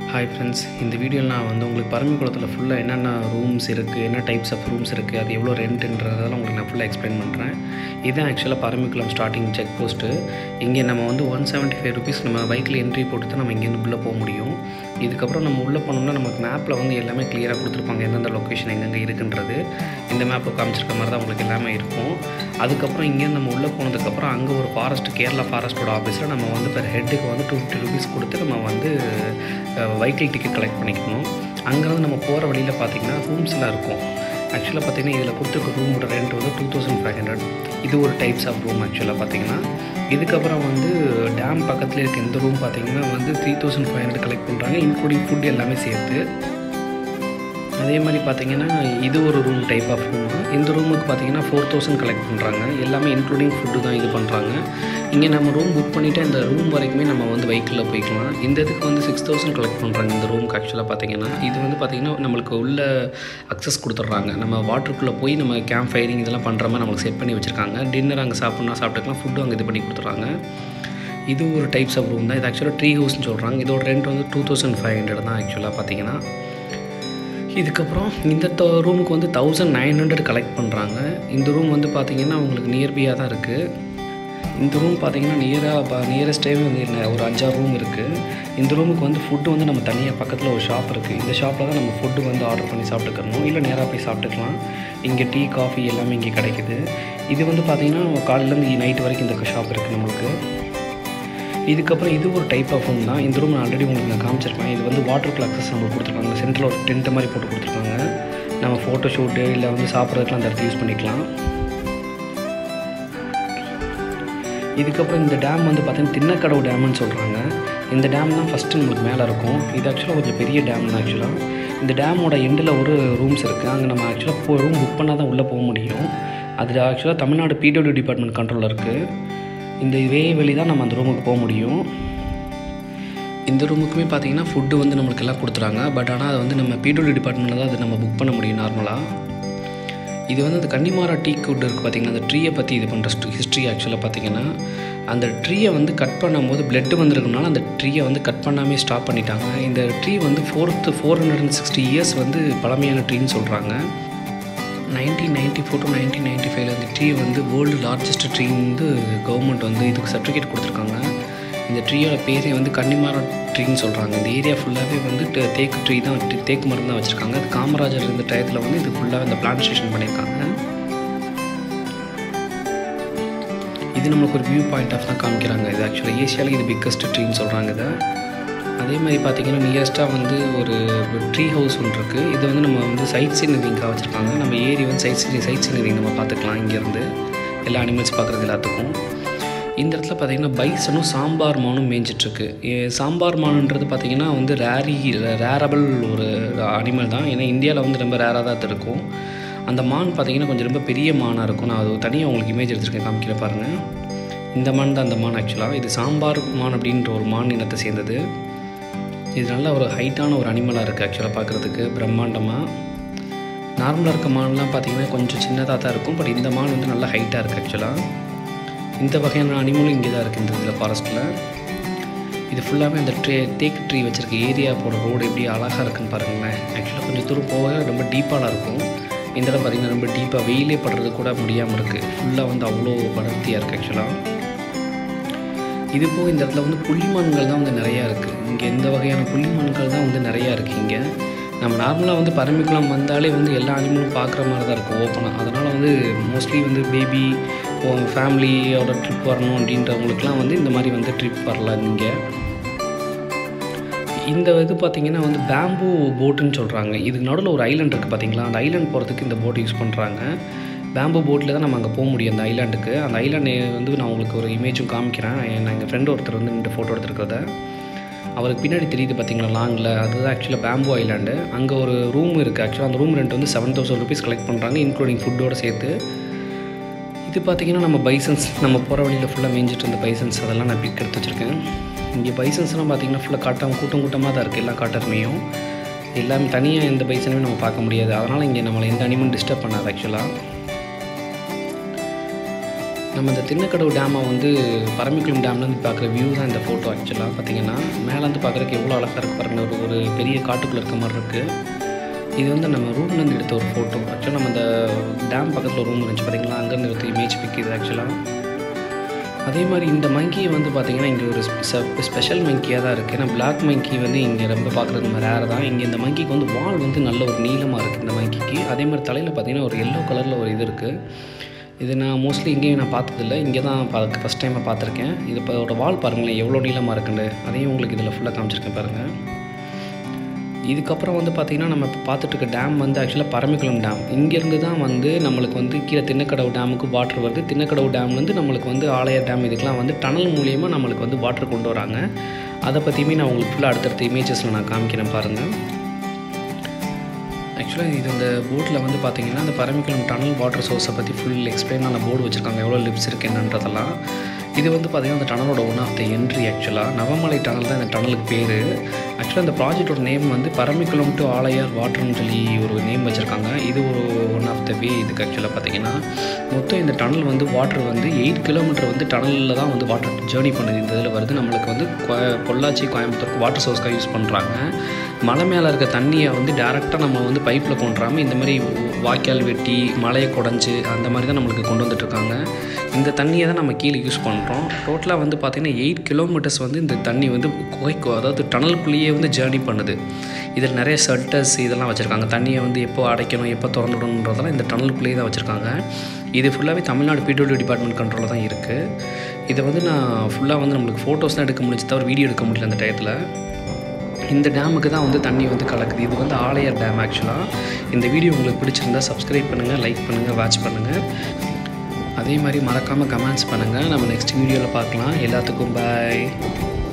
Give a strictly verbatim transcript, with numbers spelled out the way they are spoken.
Hi friends, இந்த வீடியோவில் நான் வந்து உங்களுக்கு பரம்பிக்குளத்தில் ஃபுல்லாக என்னென்ன ரூம்ஸ் இருக்குது, என்ன டைப்ஸ் ஆஃப் ரூம்ஸ் இருக்குது, அது எவ்வளோ ரெண்ட்டுன்றதெல்லாம் உங்களுக்கு நான் ஃபுல்லாக எக்ஸ்பிளைன் பண்ணுறேன். இதுதான் ஆக்சுவலாக பரம்பிக்குளம் ஸ்டார்டிங் செக் போஸ்ட்டு. இங்கே நம்ம வந்து ஒன் செவன்ட்டி ஃபைவ் ருபீஸ் நம்ம பைக்கில் என்ட்ரி போட்டு தான் நம்ம இங்கேருந்து உள்ளே போக முடியும். இதுக்கப்புறம் நம்ம உள்ளே போனோம்னா நமக்கு மேப்பில் வந்து எல்லாமே கிளியராக கொடுத்துருப்பாங்க, எந்தெந்த லொக்கேஷன் எங்கெங்கே இருக்குன்றது. இந்த மேப்பில் காமிச்சிருக்க மாதிரி தான் உங்களுக்கு எல்லாமே இருக்கும். அதுக்கப்புறம் இங்கேருந்து நம்ம உள்ளே போனதுக்கப்புறம் அங்கே ஒரு ஃபாரஸ்ட், கேரளா ஃபாரஸ்ட்டோட ஆஃபீஸில் நம்ம வந்து பெர் ஹெட்டுக்கு வந்து டூ ஃபிஃப்டி ருபீஸ் கொடுத்து நம்ம வந்து வெஹிக்கிள் டிக்கெட் கலெக்ட் பண்ணிக்கணும். அங்கேருந்து நம்ம போகிற வழியில் பார்த்திங்கன்னா ரூம்ஸ்லாம் இருக்கும். ஆக்சுவலாக பார்த்திங்கன்னா இதில் கொடுத்துருக்க ரூமோட ரெண்ட் வந்து டூ தௌசண்ட் ஃபைவ் ஹண்ட்ரட். இது ஒரு டைப்ஸ் ஆஃப் ரூம் ஆக்சுவலாக பார்த்திங்கன்னா. இதுக்கப்புறம் வந்து டேம் பக்கத்தில் இருக்க இந்த ரூம் பார்த்திங்கன்னா வந்து three thousand five hundred collect பண்ணுறாங்க, இன்க்ளூடிங் ஃபுட் எல்லாமே சேர்த்து. அதே மாதிரி பார்த்திங்கன்னா இது ஒரு ரூம் டைப் ஆஃப் ரூம். இந்த ரூமுக்கு பார்த்திங்கன்னா ஃபோர் தௌசண்ட் கலெக்ட் பண்ணுறாங்க, எல்லாமே இன்க்ளூடிங் ஃபுட்டு தான் இது பண்ணுறாங்க. இங்கே நம்ம ரூம் புக் பண்ணிவிட்டு இந்த ரூம் வரைக்குமே நம்ம வந்து வெஹிக்கிளில் போய்க்கலாம். இந்த இதுக்கு வந்து சிக்ஸ் தௌசண்ட் கலெக்ட் பண்ணுறாங்க இந்த ரூமுக்கு. ஆக்சுவலாக பார்த்திங்கன்னா இது வந்து பார்த்திங்கன்னா நம்மளுக்கு உள்ள அக்சஸ் கொடுத்துட்றாங்க. நம்ம வாட்டருக்குள்ளே போய் நம்ம கேம்ப் ஃபயரிங் இதெல்லாம் பண்ணுற மாதிரி நம்மளுக்கு செட் பண்ணி வச்சுருக்காங்க. டின்னர் அங்கே சாப்பிட்னா சாப்பிட்டுக்கலாம், ஃபுட்டும் அங்கே இது பண்ணி கொடுத்துட்றாங்க. இது ஒரு டைப்ஸ் ஆஃப் ரூம் தான். இது ஆக்சுவலாக ட்ரீ ஹவுஸ்னு சொல்கிறாங்க. இதோட ரெண்ட் வந்து டூ தௌசண்ட் ஃபைவ் ஹண்ட்ரட் தான் ஆக்சுவலாக பார்த்திங்கன்னா. இதுக்கப்புறம் இந்த ரூமுக்கு வந்து தௌசண்ட் நைன் ஹண்ட்ரட் கலெக்ட் பண்ணுறாங்க. இந்த ரூம் வந்து பார்த்திங்கன்னா உங்களுக்கு நியர்பையாக தான் இருக்குது. இந்த ரூம் பார்த்திங்கன்னா நியராக நியரஸ்டே வந்து ஒரு அஞ்சாறு ரூம் இருக்குது. இந்த ரூமுக்கு வந்து ஃபுட்டு வந்து நம்ம தனியாக பக்கத்தில் ஒரு ஷாப் இருக்குது. இந்த ஷாப்பில் தான் நம்ம ஃபுட்டு வந்து ஆர்டர் பண்ணி சாப்பிட்டுக்கணும், இல்லை நேராக போய் சாப்பிட்டுக்கலாம். இங்கே டீ, காஃபி எல்லாமே இங்கே கிடைக்குது. இது வந்து பார்த்திங்கன்னா காலையிலேருந்து நைட்டு வரைக்கும் இந்த ஷாப் இருக்குது நம்மளுக்கு. இதுக்கப்புறம் இது ஒரு டைப் ஆஃப் ரூம் தான். இந்த ரூம் நான் ஆல்ரெடி உங்களுக்கு நான் காமிச்சிருப்பேன். இது வந்து வாட்டர் அக்சஸ் நம்மளுக்கு கொடுத்துருக்காங்க. சென்டரில் ஒரு டென்ட்டு மாதிரி போட்டு கொடுத்துருக்காங்க. நம்ம ஃபோட்டோ ஷூட்டு இல்லை வந்து சாப்பிட்றதுக்குலாம் அந்த இடத்துல யூஸ் பண்ணிக்கலாம். இதுக்கப்புறம் இந்த டேம் வந்து பார்த்திங்கன்னா தின்னக்கடவு டேம்னு சொல்கிறாங்க. இந்த டேம் தான் ஃபஸ்ட்டு நம்மளுக்கு மேலே இருக்கும். இது ஆக்சுவலாக கொஞ்சம் பெரிய டேம் தான். ஆக்சுவலாக இந்த டேமோட எண்டில் ஒரு ரூம்ஸ் இருக்குது. அங்கே நம்ம ஆக்சுவலாக போ ரூம் புக் பண்ணால் தான் உள்ளே போக முடியும். அது ஆக்சுவலாக தமிழ்நாடு பிடபிள்யூ டிபார்ட்மெண்ட் கண்ட்ரோலில் இருக்குது. இந்த வே வழி தான் நம்ம அந்த ரூமுக்கு போக முடியும். இந்த ரூமுக்குமே பார்த்திங்கன்னா ஃபுட்டு வந்து நம்மளுக்கு எல்லாம் கொடுத்துறாங்க. பட் ஆனால் அது வந்து நம்ம பிடபிள்யூ டிபார்ட்மெண்ட்டில் தான் அது நம்ம புக் பண்ண முடியும் நார்மலாக. இது வந்து அந்த கன்னிமாரா டீ குட் இருக்குது பார்த்திங்கன்னா, அந்த ட்ரீயை பற்றி இது பண்ணுற ஹிஸ்ட்ரி. ஆக்சுவலாக பார்த்திங்கன்னா அந்த ட்ரீயை வந்து கட் பண்ணும்போது பிளட்டு வந்திருக்கனால அந்த ட்ரீயை வந்து கட் பண்ணாமே ஸ்டாப் பண்ணிட்டாங்க. இந்த ட்ரீ வந்து ஃபோர்த்து four hundred and sixty years வந்து பழமையான ட்ரீன்னு சொல்கிறாங்க. Nineteen ninety four to nineteen நைன்ட்டி ஃபைவ்ல இந்த ட்ரீ வந்து வேர்ல்டு லார்ஜஸ்ட் ட்ரீ வந்து கவர்மெண்ட் வந்து இதுக்கு சர்டிஃபிகேட் கொடுத்துருக்காங்க. இந்த ட்ரீயோட பேரே வந்து கன்னிமாரா ட்ரீன்னு சொல்கிறாங்க. இந்த ஏரியா ஃபுல்லாகவே வந்து தேக்கு ட்ரீ தான், தேக்கு மரம் தான் வச்சுருக்காங்க. அது காமராஜர் இருந்த டயத்தில் வந்து இது ஃபுல்லாக இந்த பிளான்டேஷன் பண்ணியிருக்காங்க. இது நம்மளுக்கு ஒரு வியூ பாயிண்ட் ஆஃப் தான் காமிக்கிறாங்க. இது ஆக்சுவலாக ஏசியாவில் இது பிக்கஸ்ட் ட்ரீன்னு சொல்கிறாங்க இதை. அதே மாதிரி பார்த்திங்கன்னா நியரஸ்ட்டாக வந்து ஒரு ட்ரீ ஹவுஸ் ஒன்று இருக்குது. இது வந்து நம்ம வந்து சைட் சீனரிங்காக வச்சுருக்காங்க. நம்ம ஏரி வந்து சைட் சீனரி சைட் சீனரிங் நம்ம பார்த்துக்கலாம். இங்கேருந்து எல்லா அனிமல்ஸ் பார்க்குறது எல்லாத்துக்கும். இந்த இடத்துல பார்த்திங்கன்னா பைசனும் சாம்பார் மானும் மேய்ஞ்சிட்ருக்கு. சாம்பார் மானுன்றது பார்த்திங்கன்னா வந்து ரேரி ரேரபிள் ஒரு அனிமல் தான். ஏன்னா இந்தியாவில் வந்து ரொம்ப ரேராக தான் இருக்கும். அந்த மான் பார்த்திங்கன்னா கொஞ்சம் ரொம்ப பெரிய மானாக இருக்கும். நான் அது தனியாக உங்களுக்கு இமேஜ் எடுத்துருக்கேன், காமிக்கிற பாருங்கள். இந்த மான் தான் அந்த மான். ஆக்சுவலாக இது சாம்பார் மான் அப்படின்ற ஒரு மான் இனத்தை சேர்ந்தது. இது நல்ல ஒரு ஹைட்டான ஒரு அனிமலாக இருக்குது ஆக்சுவலாக பார்க்குறதுக்கு பிரம்மாண்டமாக. நார்மலாக இருக்க மான்லாம் பார்த்திங்கன்னா கொஞ்சம் சின்னதாக தான் இருக்கும். பட் இந்த மான் வந்து நல்லா ஹைட்டாக இருக்குது ஆக்சுவலாக. இந்த வகையான அனிமலும் இங்கே தான் இருக்குது இந்த இதில் ஃபாரஸ்ட்டில். இது ஃபுல்லாகவே அந்த ட்ரே தேக்கு ட்ரீ வச்சுருக்க ஏரியா போகிற ரோடு எப்படி அழகாக இருக்குன்னு பாருங்களேன். ஆக்சுவலாக கொஞ்சம் தூரம் போக ரொம்ப டீப்பாக இருக்கும். இந்த இடம் பார்த்திங்கன்னா ரொம்ப டீப்பாக வெயிலே படுறது கூட முடியாமல் இருக்குது. ஃபுல்லாக வந்து அவ்வளோ படர்த்தியாக இருக்குது ஆக்சுவலாக. இது போக இந்த இடத்துல வந்து புள்ளிமான்கள் தான் வந்து நிறையா இருக்குது. இங்கே இந்த வகையான புள்ளிமான்கள் தான் வந்து நிறையா இருக்குது இங்கே. நம்ம நார்மலாக வந்து பரம்பிக்குளம் வந்தாலே வந்து எல்லா அனிமலும் பார்க்குற மாதிரி தான் இருக்கும் ஓப்பனாக. அதனால் வந்து மோஸ்ட்லி வந்து பேபி ஃபேமிலியோட ட்ரிப் வரணும் அப்படின்றவங்களுக்குலாம் வந்து இந்த மாதிரி வந்து ட்ரிப் வரலாம். இங்கே இந்த இது பார்த்திங்கன்னா வந்து பேம்பூ போட்டுன்னு சொல்கிறாங்க. இதுக்கு நடுவில் ஒரு ஐலாண்ட் இருக்குது பார்த்திங்களா. அந்த ஐலாண்ட் போகிறதுக்கு இந்த போட்டு யூஸ் பண்ணுறாங்க. பேம்பு போட்டில் தான் நம்ம அங்கே போக முடியும் அந்த ஐலாண்டுக்கு. அந்த ஐலாண்டு வந்து நான் உங்களுக்கு ஒரு இமேஜும் காமிக்கிறேன். நான் எங்கள் ஃப்ரெண்டு ஒருத்தர் வந்து இந்த ஃபோட்டோ எடுத்துருக்கிறத அவருக்கு பின்னாடி தெரியுது பார்த்திங்களா லாங்கில், அதுதான் ஆக்சுவலாக பேம்பு ஐலாண்டு. அங்கே ஒரு ரூம் இருக்குது. ஆக்சுவலாக அந்த ரூம் ரெண்ட் வந்து செவன் தௌசண்ட் ருபீஸ் கலெக்ட் பண்ணுறாங்க, இன்க்ளூடிங் ஃபுட்டோடு சேர்த்து. இது பார்த்திங்கன்னா நம்ம பைசன்ஸ், நம்ம போகிற வழியில் ஃபுல்லாக மேய்ஞ்சிட்டு இருந்த பைசன்ஸ் அதெல்லாம் நான் பிக் எடுத்து வச்சுருக்கேன். இங்கே பைசன்ஸ்லாம் பார்த்திங்கன்னா ஃபுல்லாக காட்டம் கூட்டம் கூட்டமாக தான் இருக்குது. எல்லா காட்டருமையும் எல்லாமே தனியாக எந்த பைசனுமே நம்ம பார்க்க முடியாது. அதனால் இங்கே நம்மளை எந்த அனிமலும் டிஸ்டர்ப் பண்ணாது ஆக்சுவலாக. நம்ம இந்த திண்ணக்கடவு டேமை வந்து பரம்பிக்குளம் டேம்லேருந்து பார்க்குற வியூ தான் இந்த ஃபோட்டோ. ஆக்சுவலாக பார்த்திங்கன்னா மேலேருந்து பார்க்குறதுக்கு எவ்வளோ அழகாக இருக்குது பாருங்கள். ஒரு ஒரு பெரிய காட்டுக்குள்ளே இருக்க மாதிரி இருக்குது. இது வந்து நம்ம ரூம்லேருந்து எடுத்த ஒரு ஃபோட்டோ. ஆக்சுவலாக நம்ம இந்த டேம் பக்கத்தில் ஒரு ரூம் இருந்துச்சு பார்த்திங்களா, அங்கேருந்து எடுத்த இமேஜ் பிக் இது ஆக்சுவலாக. அதே மாதிரி இந்த மங்கி வந்து பார்த்திங்கன்னா இங்கே ஒரு ஸ்பெஷல் மங்கியாக தான் இருக்குது. ஏன்னா பிளாக் மங்கி வந்து இங்கே ரொம்ப பார்க்குறது நம்ம ரேர் தான். இங்கே இந்த மங்கிக்கு வந்து வால் வந்து நல்ல ஒரு நீளமாக இருக்குது இந்த மங்கிக்கு. அதே மாதிரி தலையில் பார்த்திங்கன்னா ஒரு எல்லோ கலரில் ஒரு இது இருக்குது. இது நான் மோஸ்ட்லி இங்கேயும் நான் பார்த்ததில்ல, இங்கே தான் பார்க்க ஃபஸ்ட் டைமாக பார்த்துருக்கேன். இது இப்போ அதோட வால் பாருங்களேன் எவ்வளோ நீளமாக இருக்குன்னு. அதையும் உங்களுக்கு இதில் ஃபுல்லாக காமிச்சிருக்கேன் பாருங்கள். இதுக்கப்புறம் வந்து பார்த்திங்கன்னா நம்ம இப்போ பார்த்துட்டு இருக்க டேம் வந்து ஆக்சுவலாக பரம்பிக்குளம் டேம். இங்கேருந்து தான் வந்து நம்மளுக்கு வந்து கீழே திண்ணக்கடவு டேமுக்கு வாட்டர் வருது. திண்ணக்கடவு டேம்லேருந்து நம்மளுக்கு வந்து ஆலையார் டேம் இதுக்கெலாம் வந்து டனல் மூலியமாக நம்மளுக்கு வந்து வாட்டர் கொண்டு வராங்க. அதை பற்றியுமே நான் உங்களுக்கு ஃபுல்லாக அடுத்தடுத்த இமேஜஸில் நான் காமிக்கிறேன் பாருங்கள். ஆக்சுவலாக இது இந்த போர்டில் வந்து பார்த்திங்கன்னா இந்த பரம்பிக்குளம் டனல் வாட்டர் சோர்ஸை பற்றி ஃபுல் எக்ஸ்பிளைனான போர்டு வச்சுருக்காங்க, எவ்வளோ லிப்ஸ் இருக்குது என்னன்றதெல்லாம். இது வந்து பார்த்திங்கன்னா அந்த டனலோட ஒன் ஆஃப் த என்ட்ரி. ஆக்சுவலாக நவமலை டனல் தான் இந்த டனலுக்கு பேர். ஆக்சுவலாக இந்த ப்ராஜெக்டோட நேம் வந்து பரம்பிக்குளம் டு ஆலையார் வாட்டர்னு சொல்லி ஒரு நேம் வச்சுருக்காங்க. இது ஒரு ஒன் ஆஃப் த வே. இதுக்கு ஆக்சுவலாக பார்த்திங்கன்னா மொத்தம் இந்த டனல் வந்து வாட்டர் வந்து எயிட் கிலோமீட்டர் வந்து டனலில் தான் வந்து வாட்டர் ஜேர்னி பண்ணுது. இந்த இதில் வருது நம்மளுக்கு வந்து பொள்ளாச்சி கோயம்புத்தூருக்கு வாட்டர் சோர்ஸ்க்காக யூஸ் பண்ணுறாங்க. மலை மேலே இருக்க தண்ணியை வந்து டேரெக்டாக நம்ம வந்து பைப்பில் கொண்டுறாமல் இந்த மாதிரி வாய்க்கால் வெட்டி மலையை குடஞ்சி அந்த மாதிரி தான் நம்மளுக்கு கொண்டு வந்துட்டுருக்காங்க. இந்த தண்ணியை தான் நம்ம கீழே யூஸ் பண்ணுறோம். டோட்டலாக வந்து பார்த்திங்கன்னா எயிட் கிலோமீட்டர்ஸ் வந்து இந்த தண்ணி வந்து குகைக்கோ அதாவது டனலுக்குள்ளேயே வந்து ஜேர்னி பண்ணுது. இதில் நிறைய ஷட்டர்ஸ் இதெல்லாம் வச்சுருக்காங்க. தண்ணியை வந்து எப்போ அடைக்கணும் எப்போ திறந்துடணுன்றதெல்லாம் இந்த டனலுக்குள்ளேயே தான் வச்சுருக்காங்க. இது ஃபுல்லாகவே தமிழ்நாடு பிடபிள்யூ டிபார்ட்மெண்ட் கண்ட்ரோலில் தான் இருக்குது. இதை வந்து நான் ஃபுல்லாக வந்து நம்மளுக்கு ஃபோட்டோஸ் தான் எடுக்க முடிஞ்சு தவிர வீடியோ எடுக்க முடியல அந்த டயத்தில். இந்த டேமுக்கு தான் வந்து தண்ணி வந்து கலக்குது. இது வந்து ஆலையார் டேம். ஆக்சுவலாக இந்த வீடியோ உங்களுக்கு பிடிச்சிருந்தா சப்ஸ்கிரைப் பண்ணுங்கள், லைக் பண்ணுங்கள், வாட்ச் பண்ணுங்கள். அதே மாதிரி மறக்காமல் கமெண்ட்ஸ் பண்ணுங்கள். நம்ம நெக்ஸ்ட் வீடியோவில் பார்க்கலாம். எல்லாத்துக்கும் பாய்.